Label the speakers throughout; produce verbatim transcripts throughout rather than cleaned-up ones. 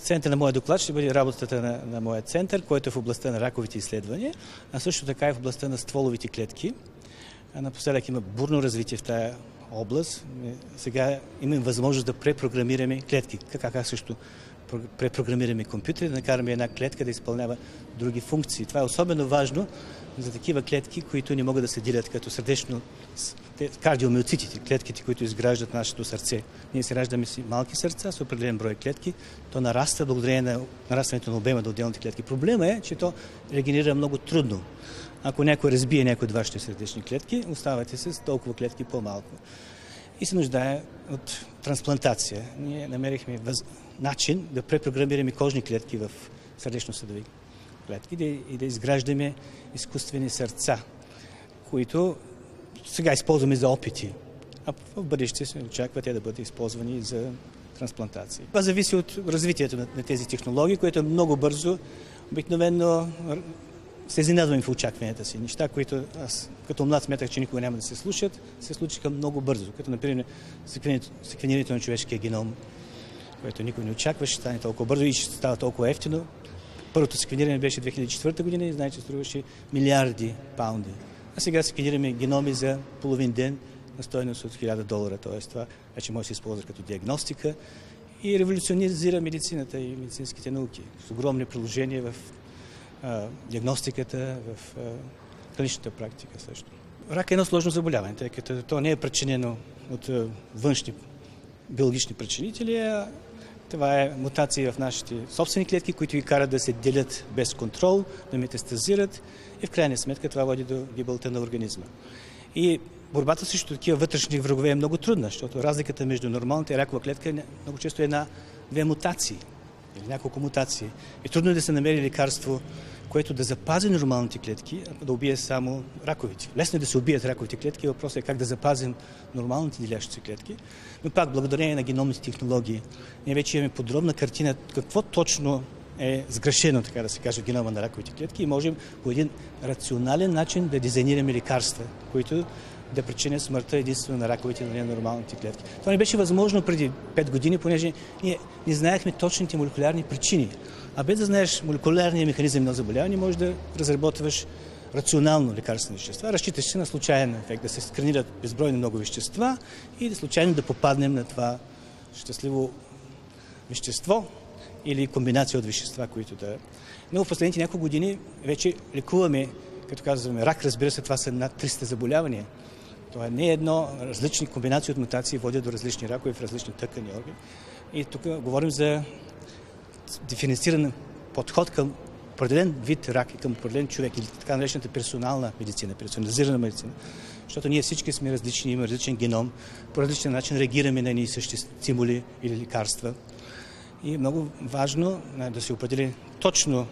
Speaker 1: Акцентът на моя доклад ще бъде работата на, на моя център, който е в областта на раковите изследвания, а също така и в областта на стволовите клетки. А напоследък има бурно развитие в тая област. Сега имаме възможност да препрограмираме клетки, как, как също препрограмираме компютъри, да накараме една клетка да изпълнява други функции. Това е особено важно за такива клетки, които не могат да се делят като сърдечно кардиомиоцитите, клетките, които изграждат нашето сърце. Ние се раждаме си малки сърца с определен брой клетки. То нараства благодарение на нарастването на обема на отделните клетки. Проблема е, че то регенерира много трудно. Ако някой разбие някои от вашите сърдечни клетки, оставате с толкова клетки по-малко. И се нуждае от трансплантация. Ние намерихме въз... начин да препрограмираме кожни клетки в сърдечно-съдови клетки и да, и да изграждаме изкуствени сърца, които сега използваме за опити, а в бъдеще се очаква те да бъдат използвани за трансплантации. Това зависи от развитието на, на тези технологии, което е много бързо. Обикновено се изненадвам в очакванията си. Неща, които аз като млад смятах, че никога няма да се случат, се случиха много бързо. Като, например, секвенирането на човешкия геном, което никой не очакваше, ще стане толкова бързо и ще става толкова ефтино. Първото секвениране беше две хиляди и четвърта година и знаете, че струваше милиарди паунди. А сега секвенираме геноми за половин ден на стойност от хиляда долара. Т.е. това вече може да се използва като диагностика и революционизира медицината и медицинските науки. С огромни приложения в а, диагностиката, в а, клиничната практика също. Рак е едно сложно заболяване, тъй като то не е причинено от а, външни биологични причинители, а това е мутация в нашите собствени клетки, които ги карат да се делят без контрол, да метастазират и в крайна сметка това води до гибелта на организма. И борбата срещу такива вътрешни врагове е много трудна, защото разликата между нормалната и ракова клетка е много често една-две мутации или няколко мутации. И трудно е да се намери лекарство, което да запази нормалните клетки, а да убие само раковите. Лесно е да се убият раковите клетки, въпросът е как да запазим нормалните делящи се клетки. Но пак, благодарение на геномните технологии, ние вече имаме подробна картина какво точно е сгрешено, така да се каже, в генома на раковите клетки и можем по един рационален начин да дизайнираме лекарства, които да причинят смъртта единствено на раковите, на ненормалните клетки. Това не беше възможно преди пет години, понеже ние не знаехме точните молекулярни причини. А без да знаеш молекулярния механизъм на заболяване, можеш да разработваш рационално лекарствени вещества. Разчиташ се на случайен ефект, да се сканират безбройно много вещества и да случайно да попаднем на това щастливо вещество или комбинация от вещества, които да... Но в последните няколко години вече лекуваме, като казваме рак, разбира се, това са над триста заболявания. Това не е едно, различни комбинации от мутации водят до различни ракове в различни тъкани органи. И тук говорим за диференциран подход към определен вид рак и към определен човек или така наречената персонална медицина, персонализирана медицина. Защото ние всички сме различни, имаме различен геном, по различен начин реагираме на едни същи стимули или лекарства. И е много важно да се определи точно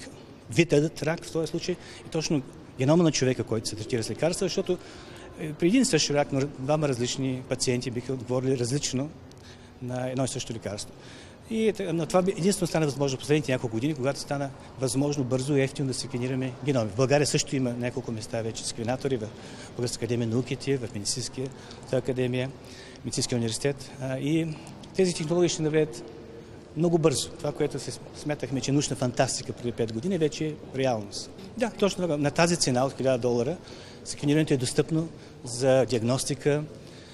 Speaker 1: видът рак в този случай и точно генома на човека, който се третира с лекарства, защото при един същ рак на двама различни пациенти биха отговорили различно на едно и също лекарство. И на това единствено стана възможно в последните няколко години, когато стана възможно бързо и ефтино да секвенираме геноми. В България също има няколко места вече секвенатори в Българска академия на науките, в Медицинската академия, Медицинския университет. И тези технологии ще навлеят много бързо. Това, което се смятахме, че е научна фантастика преди пет години, вече е реалност. Да, точно така. На тази цена от хиляда долара секвенирането е достъпно за диагностика.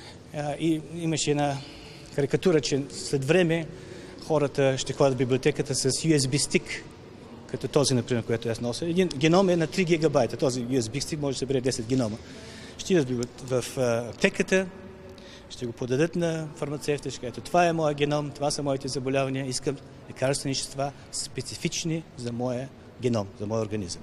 Speaker 1: И имаше една карикатура, че след време хората ще ходят в библиотеката с ю ес би стик, като този, например, който аз нося. Един геном е на три гигабайта. Този ю ес би стик може да събере десет генома. Ще идат в аптеката, ще го подадат на фармацевта, ще кажат, това е моя геном, това са моите заболявания, искам лекарствени вещества специфични за моя геном, за моя организъм.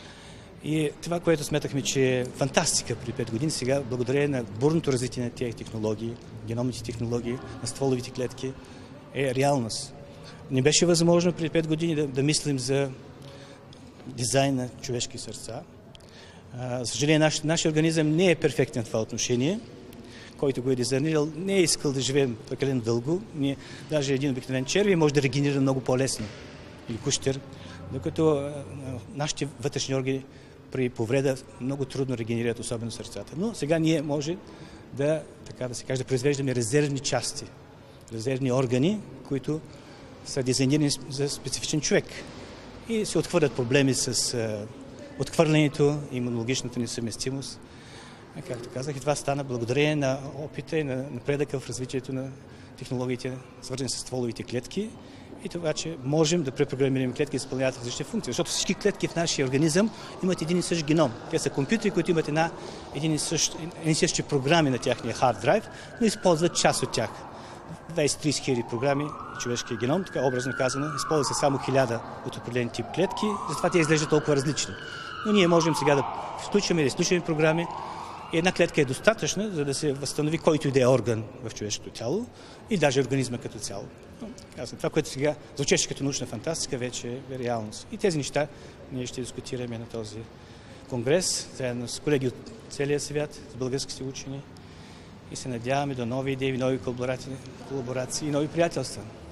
Speaker 1: И това, което сметахме, че е фантастика преди пет години, сега, благодарение на бурното развитие на тези технологии, геномните технологии, на стволовите клетки, е реалност. Не беше възможно преди пет години да, да мислим за дизайн на човешки сърца. А, за съжаление, наш, нашия организъм не е перфектен в това отношение. Който го е дизайнирал, не е искал да живеем прекалено дълго. Ние, даже един обикновен червей може да регенерира много по-лесно. Или кущер. Докато а, нашите вътрешни органи при повреда много трудно регенерират, особено сърцата. Но сега ние може да, така да се каже, да произвеждаме резервни части, резервни органи, които са дизайнирани за специфичен човек и се отхвърлят проблеми с отхвърлянето, имунологичната несъвместимост. Както казах, и това стана благодарение на опита и на напредъка в развитието на технологиите, свързани с стволовите клетки, и това, че можем да препрограмираме клетки да изпълняват различни функции. Защото всички клетки в нашия организъм имат един и същ геном. Те са компютри, които имат една, един и същ, един и същи програми на тяхния хард драйв, но използват част от тях. двайсет до трийсет хиляди програми човешкия геном, така образно казано, използва се само хиляда от определен тип клетки, затова те изглеждат толкова различни. Но ние можем сега да включваме или изключваме програми. И една клетка е достатъчна, за да се възстанови който и да е орган в човешкото тяло и даже организма като цяло. Казвам, това, което сега звучеше като научна фантастика, вече е реалност. И тези неща ние ще дискутираме на този конгрес, заедно с колеги от целия свят, с българските учени, и се надяваме до нови идеи, нови колаборации и нови приятелства.